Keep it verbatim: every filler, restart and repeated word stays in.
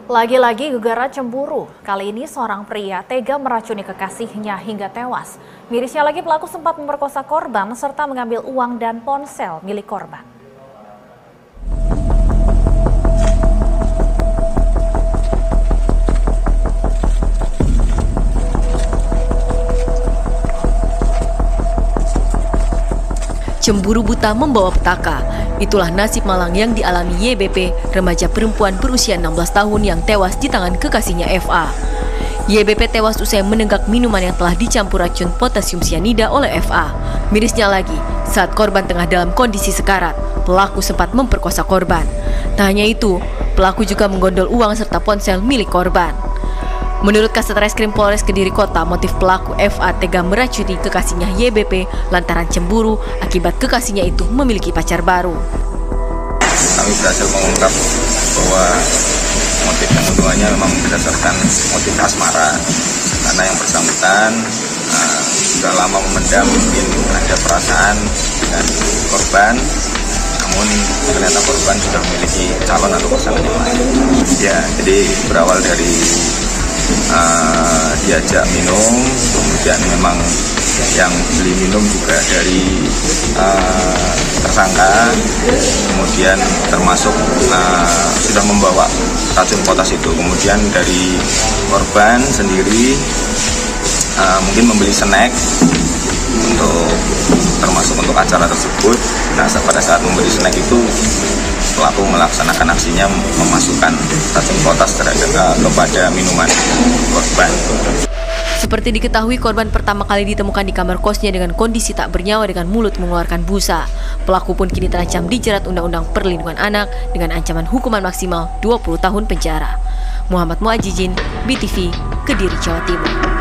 Lagi-lagi gegara cemburu. Kali ini seorang pria tega meracuni kekasihnya hingga tewas. Mirisnya lagi pelaku sempat memerkosa korban serta mengambil uang dan ponsel milik korban. Cemburu buta membawa petaka. Itulah nasib malang yang dialami Y B P, remaja perempuan berusia enam belas tahun yang tewas di tangan kekasihnya F A. Y B P tewas usai menenggak minuman yang telah dicampur racun potasium sianida oleh F A. Mirisnya lagi, saat korban tengah dalam kondisi sekarat, pelaku sempat memperkosa korban. Tak hanya itu, pelaku juga menggondol uang serta ponsel milik korban. Menurut Kasat Reskrim Polres Kediri Kota, motif pelaku F A tega meracuni kekasihnya Y B P lantaran cemburu akibat kekasihnya itu memiliki pacar baru. Kami berhasil mengungkap bahwa motif pembunuhannya memang berdasarkan motif asmara, karena yang bersangkutan uh, sudah lama memendam mungkin ada perasaan dengan korban, namun ternyata korban sudah memiliki calon atau pasangan yang lain. Ya, jadi berawal dari Uh, diajak minum, kemudian memang yang beli minum juga dari uh, tersangka, kemudian termasuk uh, sudah membawa racun potas itu. Kemudian dari korban sendiri uh, mungkin membeli snack untuk termasuk untuk acara tersebut. Nah, pada saat membeli snack itu pelaku melaksanakan aksinya memasukkan racun potas terhadap kepada minuman korban. Seperti diketahui, korban pertama kali ditemukan di kamar kosnya dengan kondisi tak bernyawa dengan mulut mengeluarkan busa. Pelaku pun kini terancam dijerat Undang-Undang Perlindungan Anak dengan ancaman hukuman maksimal dua puluh tahun penjara. Muhammad Muajijin, B T V, Kediri, Jawa Timur.